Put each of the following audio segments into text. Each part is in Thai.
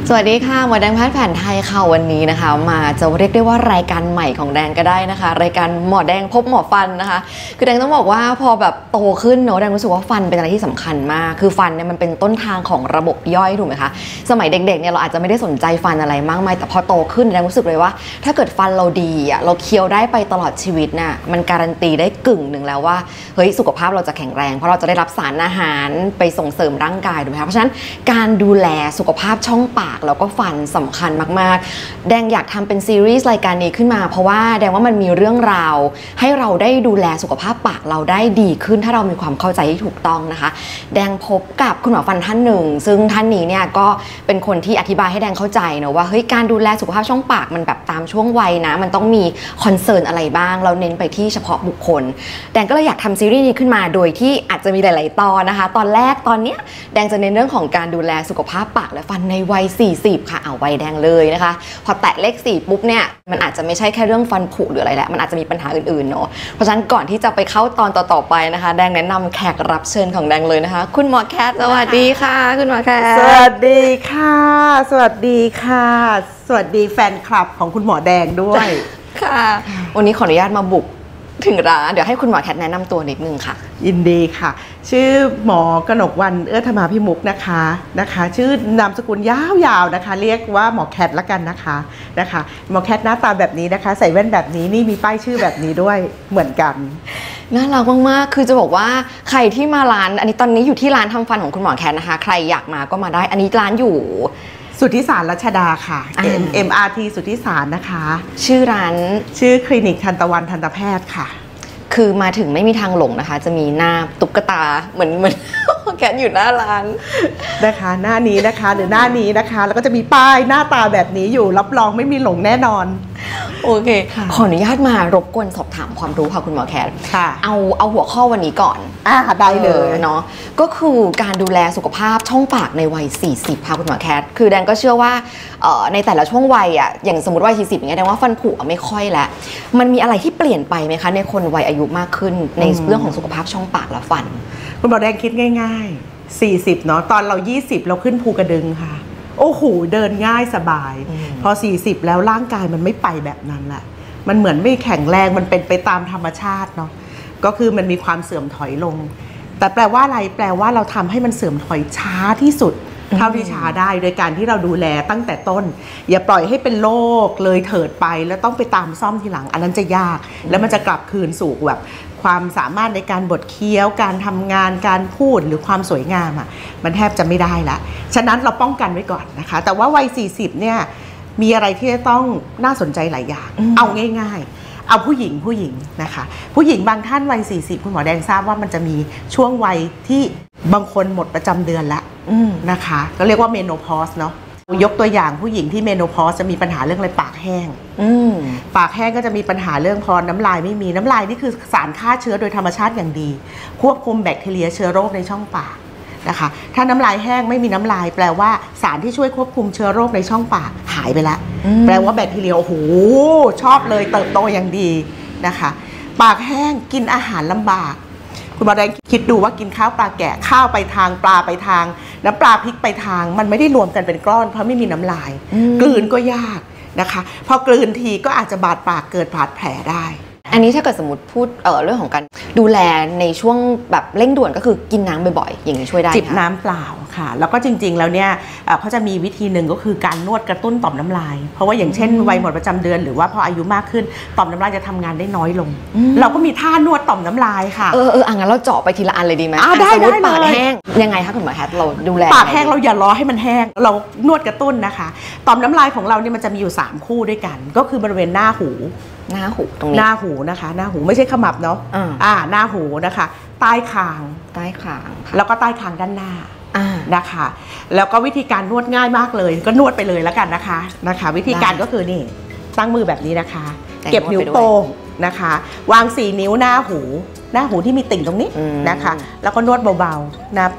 สวัสดีค่ะหมอแดงแพทย์แผนไทยค่ะวันนี้นะคะมาจะเรียกได้ว่ารายการใหม่ของแดงก็ได้นะคะรายการหมอแดงพบหมอฟันนะคะคือแดงต้องบอกว่าพอแบบโตขึ้นเนอะแดงรู้สึกว่าฟันเป็นอะไรที่สำคัญมากคือฟันเนี่ยมันเป็นต้นทางของระบบย่อยถูกไหมคะสมัยเด็กๆเนี่ยเราอาจจะไม่ได้สนใจฟันอะไรมากมายแต่พอโตขึ้นแดงรู้สึกเลยว่าถ้าเกิดฟันเราดีอ่ะเราเคี้ยวได้ไปตลอดชีวิตน่ะมันการันตีได้กึ่งหนึ่งแล้วว่าเฮ้ยสุขภาพเราจะแข็งแรงเพราะเราจะได้รับสารอาหารไปส่งเสริมร่างกายถูกไหมคะเพราะฉะนั้นการดูแลสุขภาพช่องปากแล้วก็ฟันสำคัญมากๆแดงอยากทำเป็นซีรีส์รายการนี้ขึ้นมาเพราะว่าแดงว่ามันมีเรื่องราวให้เราได้ดูแลสุขภาพปากเราได้ดีขึ้นถ้าเรามีความเข้าใจที่ถูกต้องนะคะแดงพบกับคุณหมอฟันท่านหนึ่งซึ่งท่านนี้เนี่ยก็เป็นคนที่อธิบายให้แดงเข้าใจนะว่าเฮ้ยการดูแลสุขภาพช่องปากมันแบบตามช่วงวัยนะมันต้องมีคอนเซิร์นอะไรบ้างเราเน้นไปที่เฉพาะบุคคลแดงก็เลยอยากทำซีรีส์นี้ขึ้นมาโดยที่อาจจะมีหลายๆตอนนะคะตอนเนี้ยแดงจะเน้นเรื่องของการดูแลสุขภาพปากและฟันในวัย40ค่ะเอาวัยแดงเลยนะคะพอแตะเลข4ปุ๊บเนี่ยมันอาจจะไม่ใช่แค่เรื่องฟันผุหรืออะไรแล้วมันอาจจะมีปัญหาอื่นๆเนาะเพราะฉะนั้นก่อนที่จะไปเข้าตอนต่อๆไปนะคะแดงแนะนำแขกรับเชิญของแดงเลยนะคะคุณหมอแคทสวัสดีค่ะคุณหมอแคทสวัสดีค่ะสวัสดีค่ะสวัสดีแฟนคลับของคุณหมอแดงด้วยค่ะวันนี้ขออนุญาตมาบุกถึงร้านเดี๋ยวให้คุณหมอแคทแนะนำตัวนิดนึงค่ะยินดีค่ะชื่อหมอกนกวรรณเอื้อธรรมาภิมุขนะคะชื่อนามสกุลยาวๆนะคะเรียกว่าหมอแคทละกันนะคะหมอแคทหน้าตาแบบนี้นะคะใส่แว่นแบบนี้นี่มีป้ายชื่อแบบนี้ด้วยเหมือนกันน่ารักมากๆคือจะบอกว่าใครที่มาร้านอันนี้ตอนนี้อยู่ที่ร้านทำฟันของคุณหมอแคทนะคะใครอยากมาก็มาได้อันนี้ร้านอยู่สุทธิสารรัชดาค่ะ MRT สุทธิสารนะคะชื่อร้านชื่อคลินิกทันตวันทันตแพทย์ค่ะคือมาถึงไม่มีทางหลงนะคะจะมีหน้าตุ๊กตาเหมือนแกอยู่หน้าร้านนะคะหน้านี้นะคะหรือหน้านี้นะคะแล้วก็จะมีป้ายหน้าตาแบบนี้อยู่รับรองไม่มีหลงแน่นอนโอเคขออนุญาตมารบกวนสอบถามความรู้ค่ะคุณหมอแคทค่ะเอาหัวข้อวันนี้ก่อนได้เลยเนาะก็คือการดูแลสุขภาพช่องปากในวัย40ค่ะคุณหมอแคทคือแดงก็เชื่อว่าในแต่ละช่วงวัยอ่ะอย่างสมมติวัย40อย่างเงี้ยแดงว่าฟันผุไม่ค่อยแล้วมันมีอะไรที่เปลี่ยนไปไหมคะในคนวัยอายุมากขึ้นในเรื่องของสุขภาพช่องปากและฟันคุณหมอแดงคิดง่ายๆ40เนาะตอนเรา20เราขึ้นภูกระดึงค่ะโอ้โหเดินง่ายสบายพอ40แล้วร่างกายมันไม่ไปแบบนั้นแหละมันเหมือนไม่แข็งแรงมันเป็นไปตามธรรมชาติเนาะก็คือมันมีความเสื่อมถอยลงแต่แปลว่าอะไรแปลว่าเราทำให้มันเสื่อมถอยช้าที่สุดเท่าที่ช้าได้โดยการที่เราดูแลตั้งแต่ต้นอย่าปล่อยให้เป็นโรคเลยเถิดไปแล้วต้องไปตามซ่อมทีหลังอันนั้นจะยากแล้วมันจะกลับคืนสู่แบบความสามารถในการบดเคี้ยวการทำงานการพูดหรือความสวยงามอ่ะมันแทบจะไม่ได้ละฉะนั้นเราป้องกันไว้ก่อนนะคะแต่ว่าวัย40เนี่ยมีอะไรที่จะต้องน่าสนใจหลายอย่างเอาง่ายๆเอาผู้หญิงนะคะผู้หญิงบางท่านวัย40คุณหมอแดงทราบว่ามันจะมีช่วงวัยที่บางคนหมดประจำเดือนแล้วนะคะก็เรียกว่าเมโนพอสเนาะยกตัวอย่างผู้หญิงที่เมโนพอสจะมีปัญหาเรื่องอะไรปากแห้งปากแห้งก็จะมีปัญหาเรื่องพอน้ำลายไม่มีน้ำลายนี่คือสารฆ่าเชื้อโดยธรรมชาติอย่างดีควบคุมแบคทีเรียเชื้อโรคในช่องปากนะคะถ้าน้ำลายแห้งไม่มีน้ำลายแปลว่าสารที่ช่วยควบคุมเชื้อโรคในช่องปากหายไปแล้วแปลว่าแบคทีเรียโอ้โหชอบเลยเติบโตอย่างดีนะคะปากแห้งกินอาหารลำบากคุณหมอแดงคิดดูว่ากินข้าวปลาแกะข้าวไปทางปลาไปทางน้ำปลาพริกไปทางมันไม่ได้รวมกันเป็นก้อนเพราะไม่มีน้ำลายกลืนก็ยากนะคะพอกลืนทีก็อาจจะบาดปากเกิดบาดแผลได้อันนี้ถ้าเกิดสมมติพูดเรื่องของการดูแลในช่วงแบบเร่งด่วนก็คือกินน้ำบ่อยๆอย่างนี้ช่วยได้จิบน้ำเปล่าค่ะแล้วก็จริงๆแล้วเนี่ยเขาจะมีวิธีหนึ่งก็คือการนวดกระตุ้นต่อมน้ำลายเพราะว่าอย่างเช่นวัยหมดประจำเดือนหรือว่าพออายุมากขึ้นต่อมน้ำลายจะทำงานได้น้อยลงเราก็มีท่านวดต่อมน้ำลายค่ะงั้นเราเจาะไปทีละอันเลยดีไหมได้สมมติปากแห้งยังไงคะคุณหมอแคทเราดูแลปากแห้งเราอย่ารอให้มันแห้งเรานวดกระตุ้นนะคะต่อมน้ำลายของเราเนี่ยมันจะมีอยู่3คู่ด้วยกันก็คือบริเวณหน้าหูตรงนี้หน้าหูนะคะหน้าหูไม่ใช่ขมับเนาะหน้าหูนะคะใต้คางแล้วก็ใต้คางด้านหน้านะคะแล้วก็วิธีการนวดง่ายมากเลยก็นวดไปเลยแล้วกันนะคะวิธีการก็คือนี่ตั้งมือแบบนี้นะคะเก็บนิ้วโป้งนะคะวาง4นิ้วหน้าหูที่มีติ่งตรงนี้นะคะแล้วก็นวดเบาๆนับ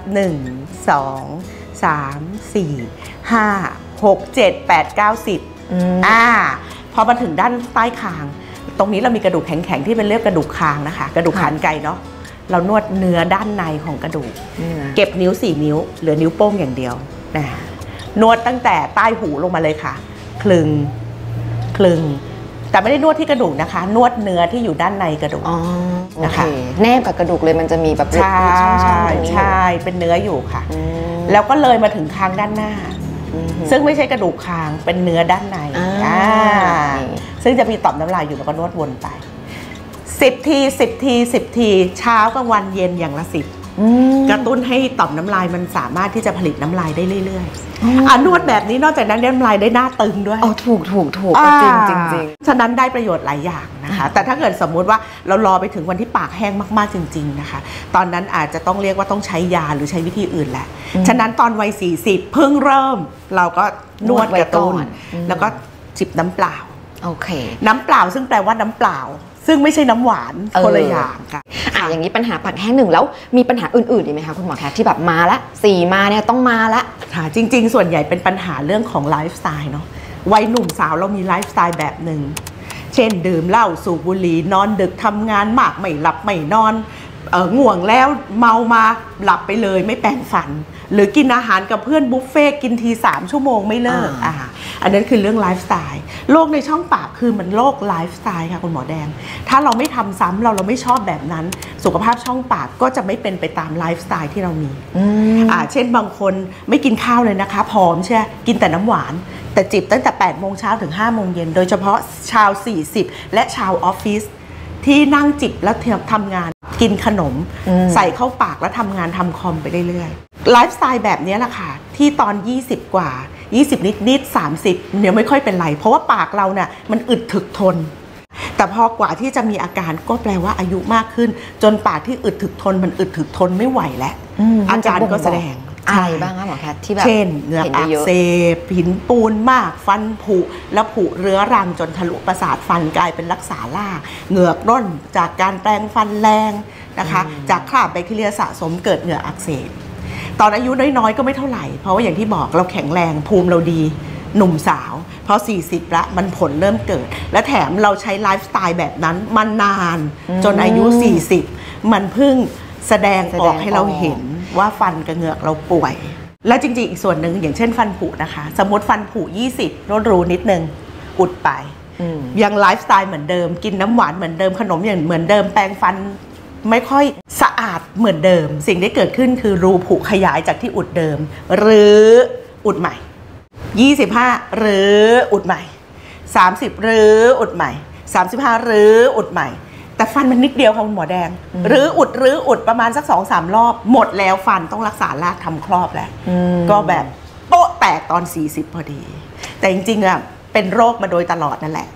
1 2 3 4 5 6 7 8 9 10พอมาถึงด้านใต้คางตรงนี้เรามีกระดูกแข็งๆที่เป็นเรียกกระดูกคางนะคะกระดูกขานไกเนาะเรานวดเนื้อด้านในของกระดูกเก็บนิ้ว4นิ้วเหลือนิ้วโป้งอย่างเดียวนะนวดตั้งแต่ใต้หูลงมาเลยค่ะคลึงแต่ไม่ได้นวดที่กระดูกนะคะนวดเนื้อที่อยู่ด้านในกระดูกนะคะแนบกับกระดูกเลยมันจะมีแบบใช่เป็นเนื้ออยู่ค่ะแล้วก็เลยมาถึงคางด้านหน้าซึ่งไม่ใช่กระดูกคางเป็นเนื้อด้านในซึ่งจะมีต่อมน้ำลายอยู่แล้วก็นวดวนไป10 ทีเช้ากลางวันเย็นอย่างละ10กระตุ้นให้ต่อมน้ำลายมันสามารถที่จะผลิตน้ำลายได้เรื่อยๆนวดแบบนี้นอกจากนั้นน้ำลายได้หน้าตึงด้วยถูกจริงฉะนั้นได้ประโยชน์หลายอย่างนะคะแต่ถ้าเกิดสมมุติว่าเรารอไปถึงวันที่ปากแห้งมากๆจริงๆนะคะตอนนั้นอาจจะต้องเรียกว่าต้องใช้ยาหรือใช้วิธีอื่นแหละฉะนั้นตอนวัย40เพิ่งเริ่มเราก็นวดกระตุ้นแล้วก็จิบน้ำเปล่าน้ำเปล่าซึ่งแปลว่าน้ำเปล่าซึ่งไม่ใช่น้ำหวานคนละอย่างค่ะอย่างนี้ปัญหาปากแห้งหนึ่งแล้วมีปัญหาอื่นๆอีกไหมคะคุณหมอแคทที่แบบมาละ4มาเนี่ยต้องมาละค่ะจริงๆส่วนใหญ่เป็นปัญหาเรื่องของไลฟ์สไตล์เนาะวัยหนุ่มสาวเรามีไลฟ์สไตล์แบบหนึ่งเช่นดื่มเหล้าสูบบุหรี่นอนดึกทำงานมากไม่หลับไม่นอนง่วงแล้วเมามาหลับไปเลยไม่แปรงฟันหรือกินอาหารกับเพื่อนบุฟเฟ่กินที3 ชั่วโมงไม่เลิกอันนั้นคือเรื่องไลฟ์สไตล์โรคในช่องปากคือมันโรคไลฟ์สไตล์ค่ะคุณหมอแดงถ้าเราไม่ทำซ้ำเราไม่ชอบแบบนั้นสุขภาพช่องปากก็จะไม่เป็นไปตามไลฟ์สไตล์ที่เรามีเช่นบางคนไม่กินข้าวเลยนะคะผอมใช่กินแต่น้ำหวานแต่จิบตั้งแต่8 โมงเช้าถึง5 โมงเย็นโดยเฉพาะชาว40และชาวออฟฟิศที่นั่งจิบแล้วทำงานกินขนมใส่เข้าปากแล้วทำงานทำคอมไปเรื่อยๆไลฟ์สไตล์แบบนี้แหละค่ะที่ตอน20 กว่า20นิด30เนี่ยไม่ค่อยเป็นไรเพราะว่าปากเราเนี่ยมันอึดถึกทนแต่พอกว่าที่จะมีอาการก็แปลว่าอายุมากขึ้นจนปากที่อึดถึกทนมันอึดถึกทนไม่ไหวแล้วอาการก็แสดงอะไรบ้างคะหมอแคทที่แบบเช่นเหงือกอักเสบหินปูนมากฟันผุแล้วผุเรื้อรังจนทะลุประสาทฟันกลายเป็นรักษาล่าเหงือกร่นจากการแปรงฟันแรงนะคะจากคราบแบคทีเรียสะสมเกิดเหงือกอักเสบตอนอายุน้อยๆก็ไม่เท่าไหร่เพราะว่าอย่างที่บอกเราแข็งแรงภูมิเราดีหนุ่มสาวพอ40ละมันผลเริ่มเกิดและแถมเราใช้ไลฟ์สไตล์แบบนั้นมานานจนอายุ40มันเพิ่งแสดงออกให้เราเห็นว่าฟันกับเหงือกเราป่วยและจริงๆอีกส่วนหนึ่งอย่างเช่นฟันผุนะคะสมมติฟันผุ20รู้นิดนึงอุดไปยังไลฟ์สไตล์เหมือนเดิมกินน้ำหวานเหมือนเดิมขนมอย่างเหมือนเดิมแปรงฟันไม่ค่อยสะอาดเหมือนเดิมสิ่งที่เกิดขึ้นคือรูผุขยายจากที่อุดเดิมหรืออุดใหม่25หรืออุดใหม่30หรืออุดใหม่35หรืออุดใหม่แต่ฟันมันนิดเดียวค่ะคุณหมอแดงหรืออุดประมาณสัก 2-3 รอบหมดแล้วฟันต้องรักษารากทำครอบแล้วก็แบบโป๊ะแตกตอน40พอดีแต่จริงๆอะเป็นโรคมาโดยตลอดนั่นแหละ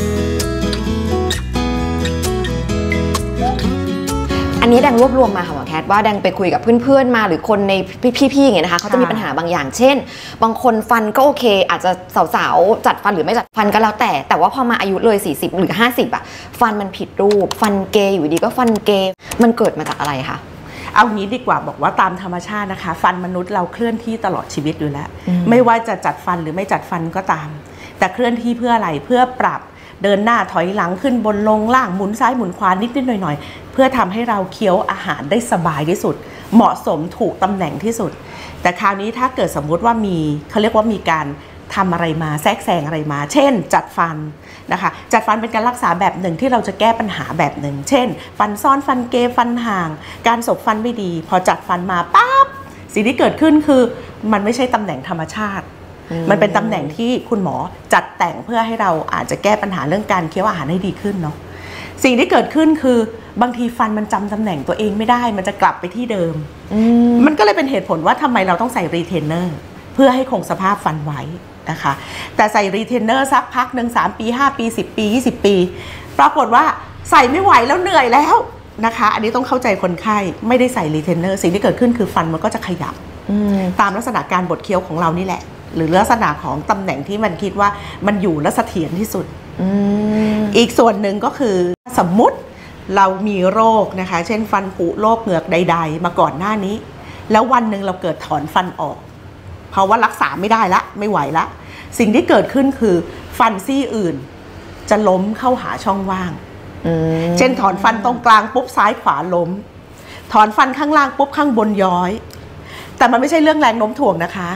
อันนี้แดงรวบรวมมาค่ะหมอแคทว่าแดงไปคุยกับเพื่อนๆมาหรือคนในพี่ๆอย่างเงี้ยนะคะเขาจะมีปัญหาบางอย่างเช่นบางคนฟันก็โอเคอาจจะสาวๆจัดฟันหรือไม่จัดฟันก็แล้วแต่ว่าพอมาอายุเลย40หรือ50อ่ะฟันมันผิดรูปฟันเกยอยู่ดีก็ฟันเกยมันเกิดมาจากอะไรคะเอางี้ดีกว่าบอกว่าตามธรรมชาตินะคะฟันมนุษย์เราเคลื่อนที่ตลอดชีวิตอยู่แล้วไม่ว่าจะจัดฟันหรือไม่จัดฟันก็ตามแต่เคลื่อนที่เพื่ออะไรเพื่อปรับเดินหน้าถอยหลังขึ้นบนลงล่างหมุนซ้ายหมุนขวานิดๆหน่อยๆเพื่อทำให้เราเคี้ยวอาหารได้สบายที่สุดเหมาะสมถูกตำแหน่งที่สุดแต่คราวนี้ถ้าเกิดสมมุติว่าเขาเรียกว่ามีการทำอะไรมาแทรกแซงอะไรมาเช่นจัดฟันนะคะจัดฟันเป็นการรักษาแบบหนึ่งที่เราจะแก้ปัญหาแบบหนึ่งเช่นฟันซ่อนฟันเกยฟันห่างการสบฟันไม่ดีพอจัดฟันมาปั๊บสิ่งที่เกิดขึ้นคือมันไม่ใช่ตำแหน่งธรรมชาติมันเป็นตำแหน่งที่คุณหมอจัดแต่งเพื่อให้เราอาจจะแก้ปัญหาเรื่องการเคี้ยวอาหารให้ดีขึ้นเนาะสิ่งที่เกิดขึ้นคือบางทีฟันมันจำตำแหน่งตัวเองไม่ได้มันจะกลับไปที่เดิมมันก็เลยเป็นเหตุผลว่าทำไมเราต้องใส่รีเทนเนอร์เพื่อให้คงสภาพฟันไว้นะคะแต่ใส่รีเทนเนอร์สักพักหนึ่ง3 ปี5 ปี10 ปี20 ปีปรากฏว่าใส่ไม่ไหวแล้วเหนื่อยแล้วนะคะอันนี้ต้องเข้าใจคนไข้ไม่ได้ใส่รีเทนเนอร์สิ่งที่เกิดขึ้นคือฟันมันก็จะขยับตามลักษณะการบดเคี้ยวของเรานี่แหละหรือลักษณะของตำแหน่งที่มันคิดว่ามันอยู่และเสถียรที่สุดอีกส่วนหนึ่งก็คือสมมุติเรามีโรคนะคะเช่นฟันผุโรคเหงือกใดๆมาก่อนหน้านี้แล้ววันหนึ่งเราเกิดถอนฟันออกเพราะว่ารักษาไม่ได้ละไม่ไหวละสิ่งที่เกิดขึ้นคือฟันซี่อื่นจะล้มเข้าหาช่องว่างเช่นถอนฟันตรงกลางปุ๊บซ้ายขวาล้มถอนฟันข้างล่างปุ๊บข้างบนย้อยแต่มันไม่ใช่เรื่องแรงโน้มถ่วงนะคะพ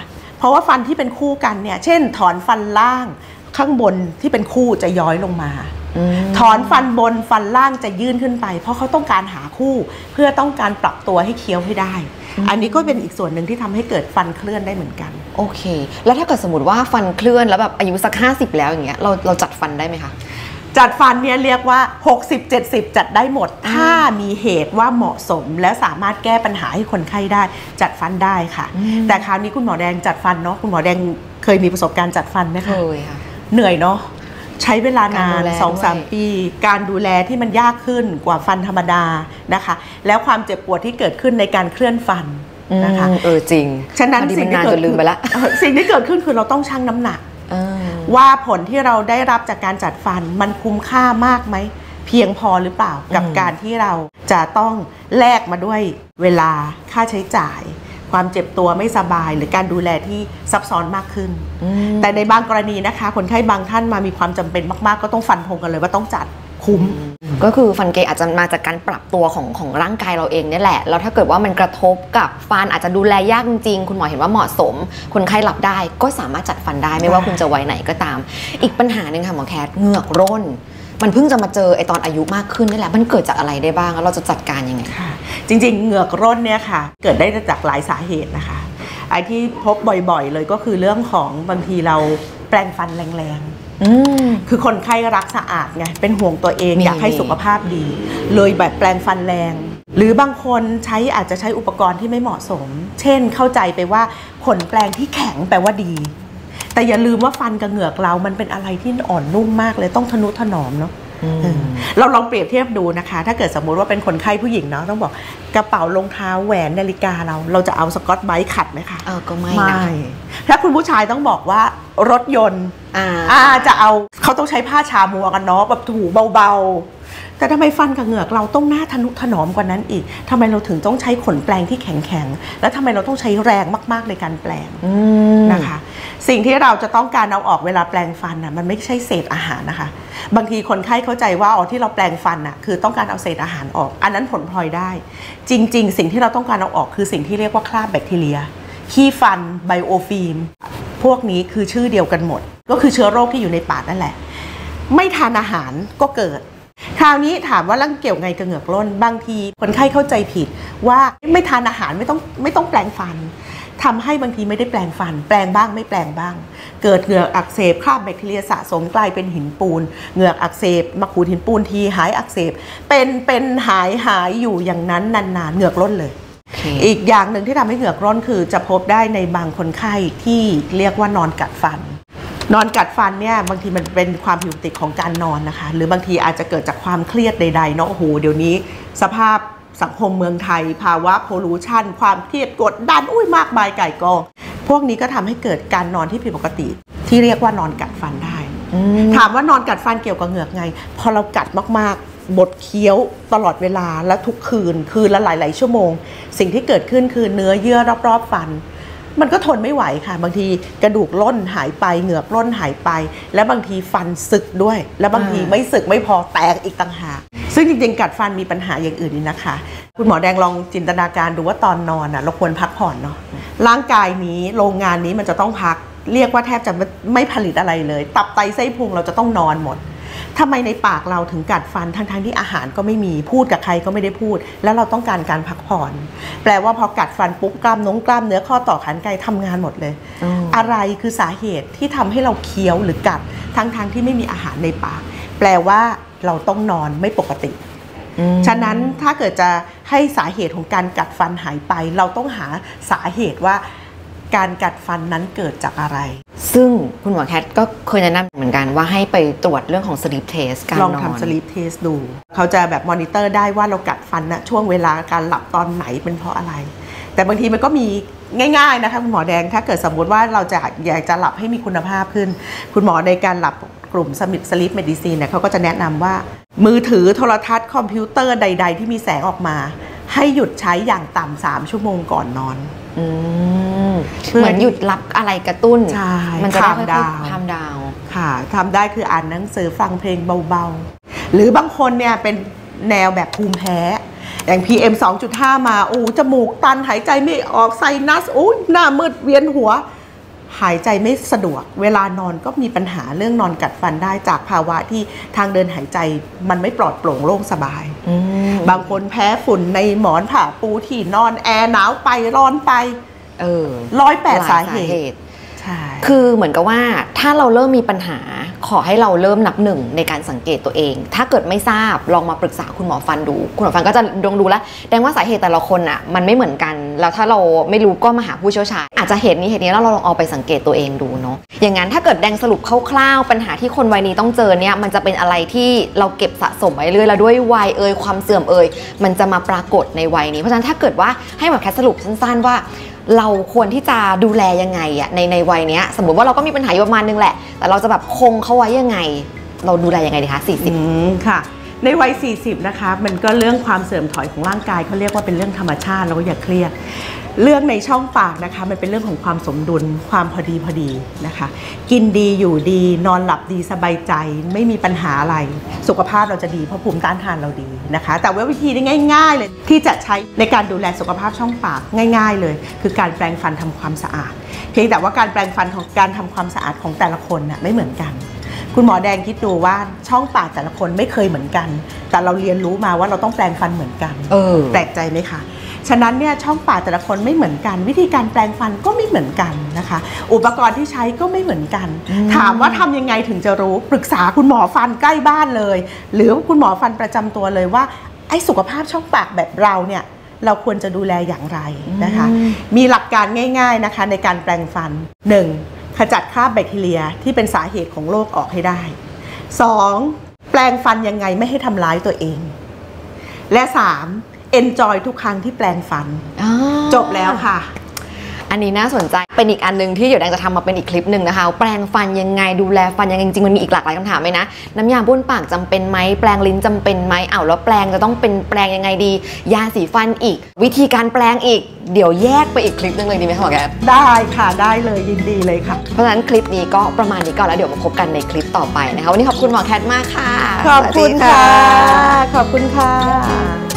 ราะว่าฟันที่เป็นคู่กันเนี่ยเช่นถอนฟันล่างข้างบนที่เป็นคู่จะย้อยลงมาถอนฟันบนฟันล่างจะยื่นขึ้นไปเพราะเขาต้องการหาคู่เพื่อต้องการปรับตัวให้เคี้ยวให้ได้อันนี้ก็เป็นอีกส่วนหนึ่งที่ทำให้เกิดฟันเคลื่อนได้เหมือนกันโอเคแล้วถ้าเกิดสมมติว่าฟันเคลื่อนแล้วแบบอายุสัก50แล้วอย่างเงี้ยเราจัดฟันได้ไหมคะจัดฟันเนี่ยเรียกว่า60-70จัดได้หมดถ้ามีเหตุว่าเหมาะสมและสามารถแก้ปัญหาให้คนไข้ได้จัดฟันได้ค่ะแต่คราวนี้คุณหมอแดงจัดฟันเนาะคุณหมอแดงเคยมีประสบการณ์จัดฟันไหมคะเคยค่ะเหนื่อยเนาะใช้เวลานาน 2-3 ปีการดูแลที่มันยากขึ้นกว่าฟันธรรมดานะคะแล้วความเจ็บปวดที่เกิดขึ้นในการเคลื่อนฟันนะคะจริงฉะนั้นสิ่งที่เกิดขึ้นสิ่งที่เกิดขึ้นคือเราต้องชั่งน้ำหนักว่าผลที่เราได้รับจากการจัดฟันมันคุ้มค่ามากไหมเพียงพอหรือเปล่ากับการที่เราจะต้องแลกมาด้วยเวลาค่าใช้จ่ายความเจ็บตัวไม่สบายหรือการดูแลที่ซับซ้อนมากขึ้นแต่ในบางกรณีนะคะคนไข้บางท่านมามีความจำเป็นมากๆก็ต้องฟันธงกันเลยว่าต้องจัดคุ้มก็คือฟันเกยอาจจะมาจากการปรับตัวของร่างกายเราเองนี่แหละแล้วถ้าเกิดว่ามันกระทบกับฟันอาจจะดูแลยากจริงๆคุณหมอเห็นว่าเหมาะสมคนไข้รับได้ก็สามารถจัดฟันได้ไม่ว่าคุณจะวัยไหนก็ตามอีกปัญหาหนึ่งค่ะหมอแคทเหงือกร่นมันเพิ่งจะมาเจอไอตอนอายุมากขึ้นนี่แหละมันเกิดจากอะไรได้บ้างแล้วเราจะจัดการยังไงค่ะจริงๆเหงือกร่นเนี่ยค่ะเกิดได้จากหลายสาเหตุนะคะไอที่พบบ่อยๆเลยก็คือเรื่องของบางทีเราแปรงฟันแรงคือคนไข้รักสะอาดไงเป็นห่วงตัวเองอยากให้สุขภาพดีเลยแบบแปรงฟันแรงหรือบางคนอาจจะใช้อุปกรณ์ที่ไม่เหมาะสมเช่นเข้าใจไปว่าขนแปรงที่แข็งแปลว่าดีแต่อย่าลืมว่าฟันกับเหงือกเรามันเป็นอะไรที่อ่อนนุ่มมากเลยต้องทนุถนอมเนาะเราลองเปรียบเทียบดูนะคะถ้าเกิดสมมุติว่าเป็นคนไข้ผู้หญิงเนาะต้องบอกกระเป๋ารองเท้าแหวนนาฬิกาเราจะเอาสกอตไบรท์ขัดไหมคะก็ไม่ถ้าคุณผู้ชายต้องบอกว่ารถยนต์จะเอาเขาต้องใช้ผ้าชามัวกันเนาะแบบถูเบาๆแต่ทำไมฟันกับเหงือกเราต้องหน้าทนุถนอมกว่านั้นอีกทำไมเราถึงต้องใช้ขนแปรงที่แข็งๆแล้วทำไมเราต้องใช้แรงมากๆในการแปรงนะคะสิ่งที่เราจะต้องการเอาออกเวลาแปรงฟันมันไม่ใช่เศษอาหารนะคะบางทีคนไข้เข้าใจว่าที่เราแปรงฟันคือต้องการเอาเศษอาหารออกอันนั้นผลพลอยได้จริงๆสิ่งที่เราต้องการเอาออกคือสิ่งที่เรียกว่าคราบแบคทีเรียขี้ฟันไบโอฟิล์มพวกนี้คือชื่อเดียวกันหมดก็คือเชื้อโรคที่อยู่ในปากนั่นแหละไม่ทานอาหารก็เกิดคราวนี้ถามว่าร่างเกี่ยวไงกับเหงือกร่นบางทีคนไข้เข้าใจผิดว่าไม่ทานอาหารไม่ต้องแปรงฟันทำให้บางทีไม่ได้แปรงฟันแปรงบ้างไม่แปรงบ้างเกิดเหงือกอักเสบคราบแบคทีเรียสะสมกลายเป็นหินปูนเหงือกอักเสบมาขูดหินปูนทีหายอักเสบเป็นหายอยู่อย่างนั้นนานๆเหงือกร่นเลยอีกอย่างหนึ่งที่ทำให้เหงือกร่นคือจะพบได้ในบางคนไข้ที่เรียกว่านอนกัดฟันนอนกัดฟันเนี่ยบางทีมันเป็นความผิดปกติของการนอนนะคะหรือบางทีอาจจะเกิดจากความเครียดใดๆเนาะโอ้โหเดี๋ยวนี้สภาพสังคมเมืองไทยภาวะโพลูชันความเครียดกดดันมากมายไก่กองพวกนี้ก็ทำให้เกิดการนอนที่ผิดปกติที่เรียกว่านอนกัดฟันได้ถามว่านอนกัดฟันเกี่ยวกับเหงือกไงพอเรากัดมากๆบดเคี้ยวตลอดเวลาและทุกคืนละหลายๆชั่วโมงสิ่งที่เกิดขึ้นคือเนื้อเยื่อรอบๆฟันมันก็ทนไม่ไหวค่ะบางทีกระดูกร่นหายไปเหงือกร่นหายไปและบางทีฟันสึกด้วยและบางทีไม่สึกไม่พอแตกอีกต่างหากซึ่งจริงๆกัดฟันมีปัญหาอย่างอื่นนี่นะคะคุณหมอแดงลองจินตนาการดูว่าตอนนอนเราควรพักผ่อนเนาะร่างกายนี้โรงงานนี้มันจะต้องพักเรียกว่าแทบจะไม่ผลิตอะไรเลยตับไตไส้พุงเราจะต้องนอนหมดทำไมในปากเราถึงกัดฟันทั้งที่อาหารก็ไม่มีพูดกับใครก็ไม่ได้พูดแล้วเราต้องการพักผ่อนแปลว่าพอกัดฟันปุ๊บกล้ามเนื้อข้อต่อขานไกทำงานหมดเลยอะไรคือสาเหตุที่ทำให้เราเคี้ยวหรือกัดทั้งที่ไม่มีอาหารในปากแปลว่าเราต้องนอนไม่ปกติฉะนั้นถ้าเกิดจะให้สาเหตุของการกัดฟันหายไปเราต้องหาสาเหตุว่าการกัดฟันนั้นเกิดจากอะไรซึ่งคุณหมอแคทก็เคยแนะนำเหมือนกันว่าให้ไปตรวจเรื่องของ sleep test การนอนลองทำ sleep test ดูเขาจะแบบมอนิเตอร์ได้ว่าเรากัดฟันนะช่วงเวลาการหลับตอนไหนเป็นเพราะอะไรแต่บางทีมันก็มีง่ายๆนะคะคุณหมอแดงถ้าเกิดสมมติว่าเราอยากจะหลับให้มีคุณภาพขึ้นคุณหมอในการหลับกลุ่ม sleep medicine เนี่ยเขาก็จะแนะนำว่ามือถือโทรทัศน์คอมพิวเตอร์ใดๆที่มีแสงออกมาให้หยุดใช้อย่างต่ำ3 ชั่วโมงก่อนนอนเหมือนหยุดรับอะไรกระตุ้นมันจะได้ค่อยๆทำดาวค่ะทำได้คืออ่านหนังสือฟังเพลงเบาๆหรือบางคนเนี่ยเป็นแนวแบบภูมิแพ้อย่าง PM 2.5 มาจมูกตันหายใจไม่ออกไซนัสหน้ามืดเวียนหัวหายใจไม่สะดวกเวลานอนก็มีปัญหาเรื่องนอนกัดฟันได้จากภาวะที่ทางเดินหายใจมันไม่ปลอดโปร่งโล่งสบายบางคนแพ้ฝุ่นในหมอนผ้าปูที่นอนแอร์หนาวไปร้อนไป108 สาเหตุคือเหมือนกับว่าถ้าเราเริ่มมีปัญหาขอให้เราเริ่มนับหนึ่งในการสังเกตตัวเองถ้าเกิดไม่ทราบลองมาปรึกษาคุณหมอฟันดูคุณหมอฟันก็จะดูแล้วแสดงว่าสาเหตุแต่ละคนอ่ะมันไม่เหมือนกันแล้วถ้าเราไม่รู้ก็มาหาผู้เชี่ยวชาญอาจจะเหตุนี้แล้วเราลองเอาไปสังเกตตัวเองดูเนาะอย่างนั้นถ้าเกิดแดงสรุปคร่าวๆปัญหาที่คนวัยนี้ต้องเจอเนี่ยมันจะเป็นอะไรที่เราเก็บสะสมไว้เรื่อยแล้วด้วยวัยความเสื่อมมันจะมาปรากฏในวัยนี้เพราะฉะนั้นถ้าเกิดว่าให้แบบแค่สรุปสั้นๆว่าเราควรที่จะดูแลยังไงอะในวัยเนี้ยสมมติว่าเราก็มีปัญหาอยู่ประมาณนึงแหละแต่เราจะแบบคงเขาไว้ยังไงเราดูแลยังไงดีคะ40 ค่ะในวัย40นะคะมันก็เรื่องความเสื่อมถอยของร่างกายเขาเรียกว่าเป็นเรื่องธรรมชาติเราก็อย่าเครียดเรื่องในช่องปากนะคะมันเป็นเรื่องของความสมดุลความพอดีนะคะกินดีอยู่ดีนอนหลับดีสบายใจไม่มีปัญหาอะไรสุขภาพเราจะดีเพราะภูมิต้านทานเราดีนะคะแต่ว่าวิธีที่ง่ายๆเลยที่จะใช้ในการดูแลสุขภาพช่องปากง่ายๆเลยคือการแปรงฟันทำความสะอาดเพียงแต่ว่าการแปรงฟันของการทำความสะอาดของแต่ละคนน่ะไม่เหมือนกันคุณหมอแดงคิดดูว่าช่องปากแต่ละคนไม่เคยเหมือนกันแต่เราเรียนรู้มาว่าเราต้องแปรงฟันเหมือนกันแปลกใจไหมคะฉะนั้นเนี่ยช่องปากแต่ละคนไม่เหมือนกันวิธีการแปรงฟันก็ไม่เหมือนกันนะคะอุปกรณ์ที่ใช้ก็ไม่เหมือนกันถามว่าทำยังไงถึงจะรู้ปรึกษาคุณหมอฟันใกล้บ้านเลยหรือคุณหมอฟันประจำตัวเลยว่าไอ้สุขภาพช่องปากแบบเราเนี่ยเราควรจะดูแลอย่างไรนะคะมีหลักการง่ายๆนะคะในการแปรงฟัน 1. ขจัดคราบแบคทีเรียที่เป็นสาเหตุของโรคออกให้ได้ 2. แปรงฟันยังไงไม่ให้ทำร้ายตัวเองและ 3. enjoy ทุกครั้งที่แปรงฟันจบแล้วค่ะอันนี้น่าสนใจเป็นอีกอันนึงที่เดี๋ยวแดงจะทำมาเป็นอีกคลิปหนึ่งนะคะแปรงฟันยังไงดูแลฟันยังไงจริงๆมันมีอีกหลากหลายคำถามเลยนะน้ำยาบ้วนปากจำเป็นไหมแปรงลิ้นจำเป็นไหมแล้วแปรงจะต้องเป็นแปรงยังไงดียาสีฟันอีกวิธีการแปรงอีกเดี๋ยวแยกไปอีกคลิปนึงเลยดีไหมคะหมอแคทได้ค่ะได้เลยยินดีเลยค่ะเพราะฉะนั้นคลิปนี้ก็ประมาณนี้ก่อนแล้วเดี๋ยวมาพบกันในคลิปต่อไปนะคะวันนี้ขอบคุณหมอแคทมากค่ะขอบคุณค่ะขอบคุณค่ะ